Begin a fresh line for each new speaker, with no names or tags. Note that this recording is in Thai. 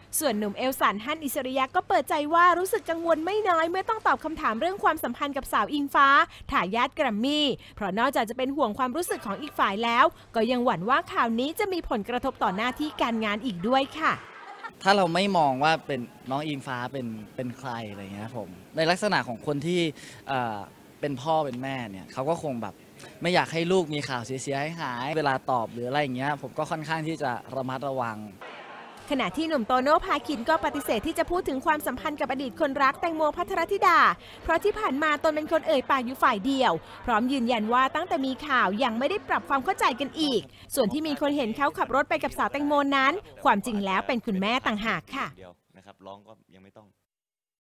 ส่วนหนุ่มเอลสันฮั่นอิสริยะก็เปิดใจว่ารู้สึกกังวลไม่น้อยเมื่อต้องตอบคำถามเรื่องความสัมพันธ์กับสาวอิงฟ้าทายาทแกรมมี่เพราะนอกจากจะเป็นห่วงความรู้สึกของอีกฝ่ายแล้วก็ยังหวั่นว่าข่าวนี้จะมีผลกระทบต่อหน้าที่การงานอีกด้วยค่ะ
ถ้าเราไม่มองว่าเป็นน้องอิงฟ้าเป็นใครอะไรเงี้ยผมในลักษณะของคนที่เป็นพ่อเป็นแม่เนี่ยเขาก็คงแบบไม่อยากให้ลูกมีข่าวเสียหายเวลาตอบหรืออะไรอย่างเงี้ยผมก็ค่อนข้างที่จะระมัดระวัง
ขณะที่หนุ่มโตโน่พาคินก็ปฏิเสธที่จะพูดถึงความสัมพันธ์กับอดีตคนรักแตงโมภัทรธิดาเพราะที่ผ่านมาตนเป็นคนเอ่ยปากอยู่ฝ่ายเดียวพร้อมยืนยันว่าตั้งแต่มีข่าวยังไม่ได้ปรับความเข้าใจกันอีกส่วนที่มีคนเห็นเขาขับรถไปกับสาวแตงโมนั้นความจริงแล้วเป็นคุณแม่ต่างหากค่ะ
เดียวนะครับร้องก็ยังไม่ต้อง